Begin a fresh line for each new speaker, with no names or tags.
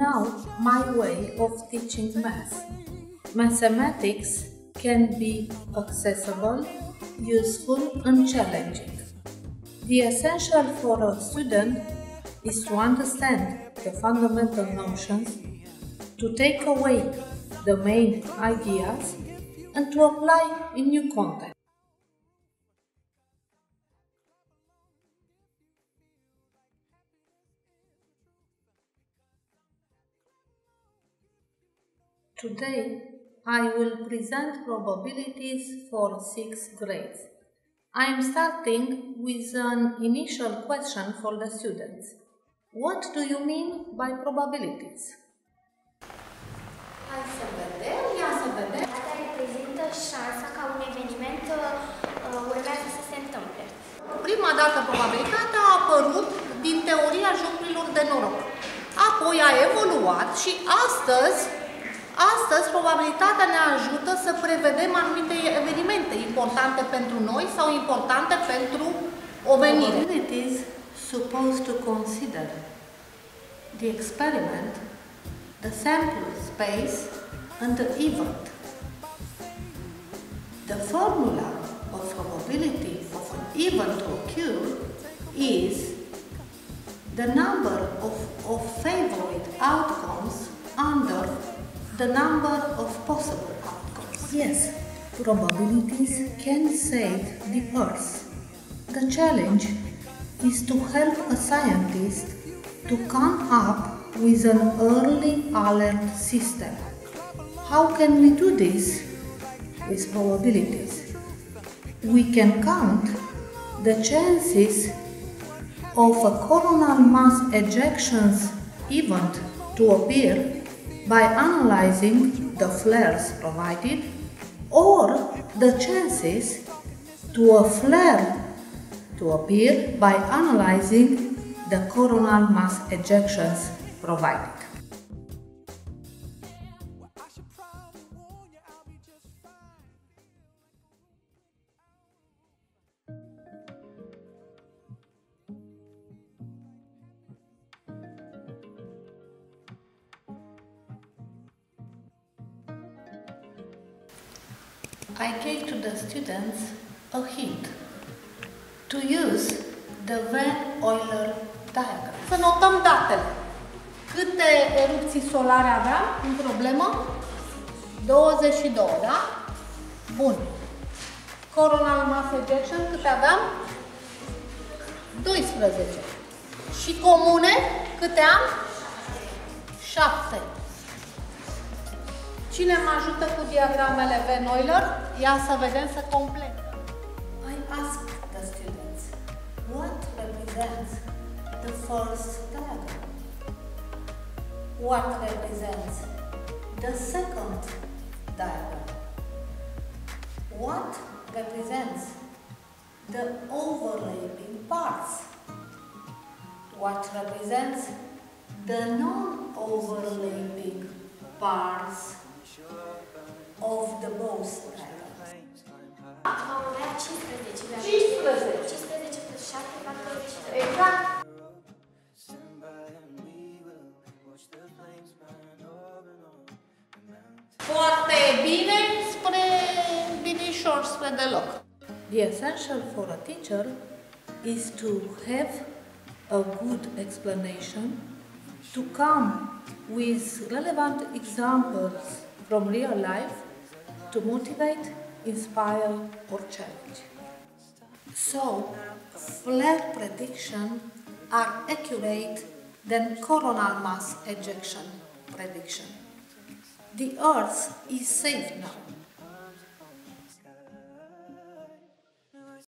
now my way of teaching math. Mathematics can be accessible, useful and challenging. The essential for a student is to understand the fundamental notions, to take away the main ideas and to apply in new context. Today, I will present probabilities for 6th grades. I am starting with an initial question for the students. What do you mean by probabilities?
Hai să vedem, ia să vedem. Asta reprezintă șansa ca un eveniment urmează să se întâmple.
Prima dată probabilitatea a apărut din teoria jocurilor de noroc. Apoi a evoluat și astăzi probabilitatea ne ajută să prevedem anumite evenimente importante pentru noi sau importante pentru omenire. Probabilities supposed to consider the experiment, the sample space and the event. The formula of probability of an event to occur is the number of favorite outcomes under the number of possible outcomes. Yes, probabilities can save the Earth. The challenge is to help a scientist to come up with an early alert system. How can we do this with probabilities? We can count the chances of a coronal mass ejections event to appear by analyzing the flares provided, or the chances to a flare to appear by analyzing the coronal mass ejections provided. I gave to the students a hint to use the Van Euler diagram. Să notăm datele. Câte erupții solare aveam în problemă? 22, da? Bun. Coronal mass ejection, câte aveam? 12. Și comune, câte am? 7. Cine mă ajută cu diagramele Van Euler? Ia să vedem, să complet. I ask the students, what represents the first diagram? What represents the second diagram? What represents the overlapping parts? What represents the non-overlapping parts of the both diagrams?
Vom avea 15. 15 plus 7 fac 23.
Exact. Foarte bine, spre binișor, spre deloc. The essential for a teacher is to have a good explanation, to come with relevant examples from real life to motivate, inspire or challenge. So, flare prediction are accurate than coronal mass ejection prediction. The Earth is safe now.